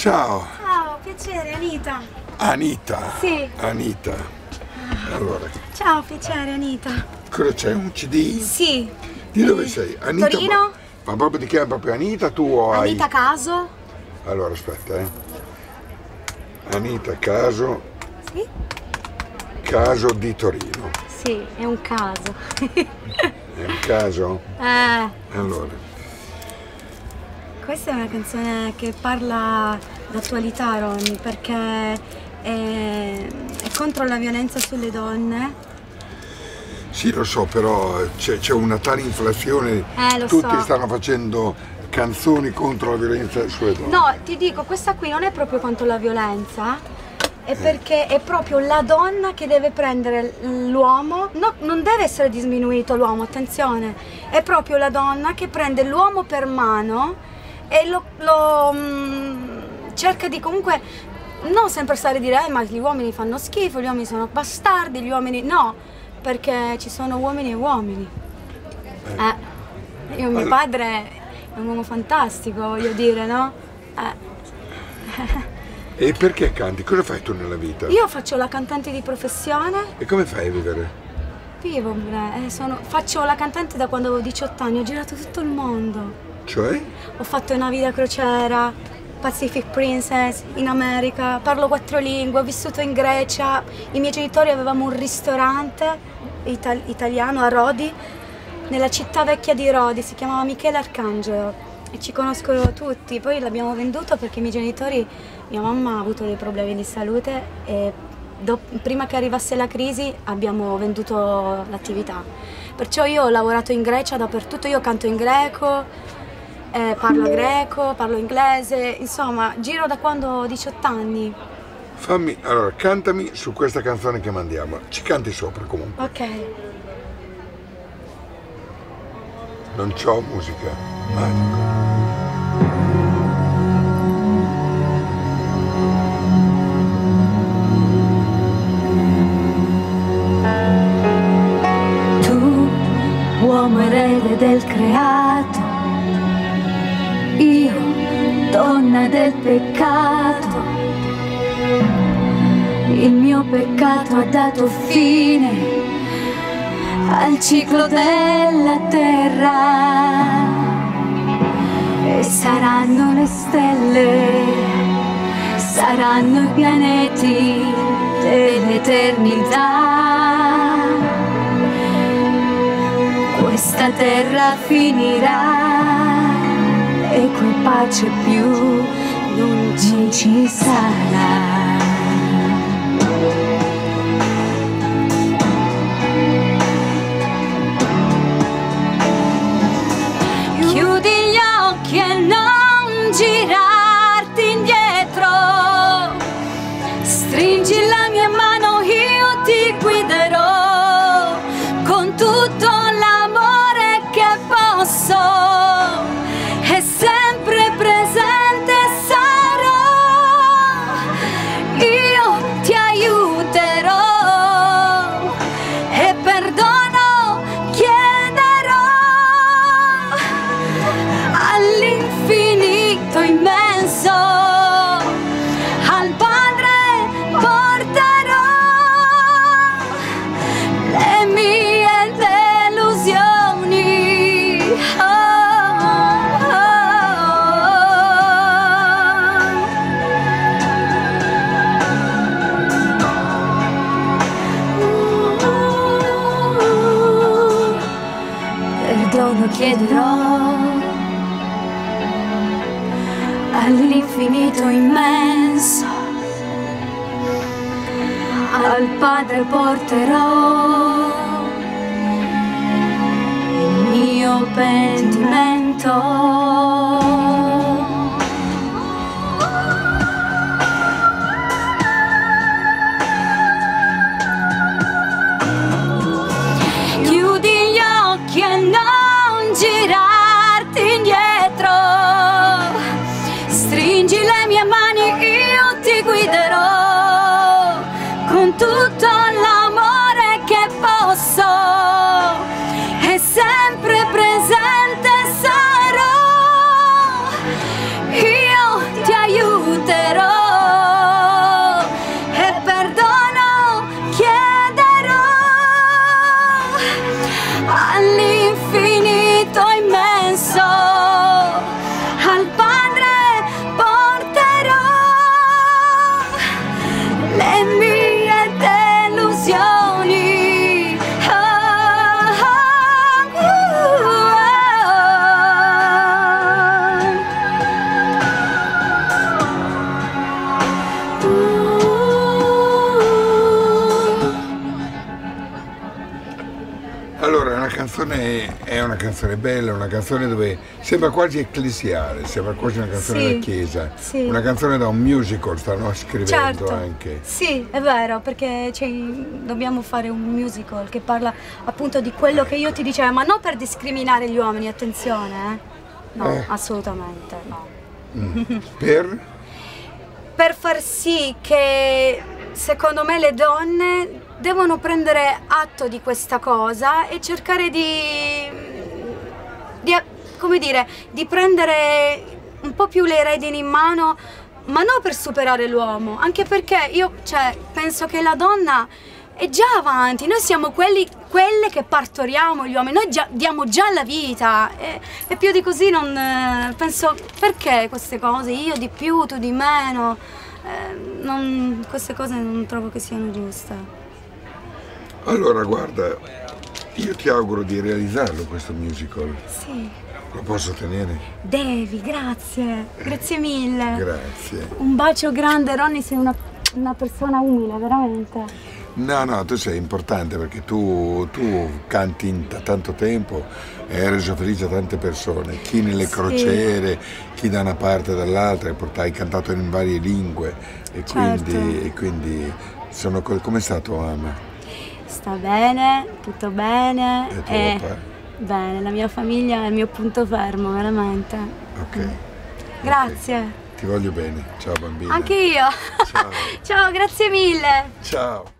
Ciao. Ciao, piacere, Anita. Anita? Sì. Anita. Allora. Ciao, piacere, Anita. Cosa c'è? Un CD? Sì. Di dove sei? Anita? Torino? Ma proprio ti chiami proprio Anita tu o hai... Anita Caso? Allora, aspetta, Anita Caso. Sì. Caso di Torino. Sì, è un caso. È un caso? Allora. Questa è una canzone che parla d'attualità, Ronny, perché è contro la violenza sulle donne. Sì, lo so, però c'è una tale inflazione, Lo tutti so. stanno facendo canzoni contro la violenza sulle donne. No, ti dico, questa qui non è proprio contro la violenza, è perché è proprio la donna che deve prendere l'uomo, no, non deve essere diminuito l'uomo, attenzione, è proprio la donna che prende l'uomo per mano e cerca di comunque non sempre stare a dire ma gli uomini fanno schifo, gli uomini sono bastardi, gli uomini no, perché ci sono uomini e uomini. Mio padre è un uomo fantastico, voglio dire, no? E perché canti? Cosa fai tu nella vita? Io faccio la cantante di professione. E come fai a vivere? Vivo, faccio la cantante da quando avevo 18 anni, ho girato tutto il mondo. Cioè? Ho fatto navi da crociera, Pacific Princess, in America, parlo 4 lingue, ho vissuto in Grecia, i miei genitori avevamo un ristorante italiano a Rodi, nella città vecchia di Rodi, si chiamava Michele Arcangelo e ci conoscono tutti, poi l'abbiamo venduto perché i miei genitori, mia mamma ha avuto dei problemi di salute e prima che arrivasse la crisi abbiamo venduto l'attività. Perciò io ho lavorato in Grecia dappertutto, io canto in greco, parlo greco, parlo inglese, insomma, giro da quando ho 18 anni. Allora, cantami su questa canzone che mandiamo, ci canti sopra comunque. Ok. Non c'ho musica magica. Uomo erede del creato, io donna del peccato, il mio peccato ha dato fine al ciclo della terra e saranno le stelle, saranno i pianeti dell'eternità. Questa terra finirà e qui pace più non ci sarà. Chiudi gli occhi e non girarti indietro, stringi la mia mano, io ti guiderò con tutto l'amore che posso e sempre presente sarò, io ti aiuterò e perdono chiederò all'infinito immenso, al Padre porterò le mie delusioni. Perdono chiederò all'infinito immenso, al Padre porterò il mio pentimento. Chiudi gli occhi e non girarti indietro, stringi le mie mani, io ti guiderò con tutto l'amore che posso e sempre presente sarò, all'infinito immenso, al Padre porterò le mie delusioni. Allora, è una canzone bella, una canzone dove sembra quasi ecclesiale, sembra quasi una canzone Sì, da chiesa, sì. una canzone da un musical, stanno scrivendo Certo, anche. sì, è vero, perché dobbiamo fare un musical che parla appunto di quello che io ti dicevo, ma non per discriminare gli uomini, attenzione, no, assolutamente no. Per far sì che, secondo me, le donne devono prendere atto di questa cosa e cercare come dire, di prendere un po' più le redini in mano, ma non per superare l'uomo, anche perché io penso che la donna è già avanti, noi siamo quelle che partoriamo gli uomini, noi diamo già la vita e più di così non penso, perché queste cose, io di più, tu di meno, queste cose non trovo che siano giuste. Allora, guarda, io ti auguro di realizzarlo questo musical. Sì. Lo posso tenere? Devi, grazie, grazie mille. Grazie. Un bacio grande, Ronny, sei una persona umile, veramente. No, tu sei importante perché tu canti da tanto tempo e hai reso felice a tante persone, chi nelle crociere, chi da una parte e dall'altra, hai cantato in varie lingue e quindi come sta tua mamma? Sta bene, tutto bene. E tuo papà? Bene, la mia famiglia è il mio punto fermo, veramente. Ok. Grazie. Okay. Ti voglio bene, ciao bambina. Anche io. Ciao. Ciao, grazie mille. Ciao.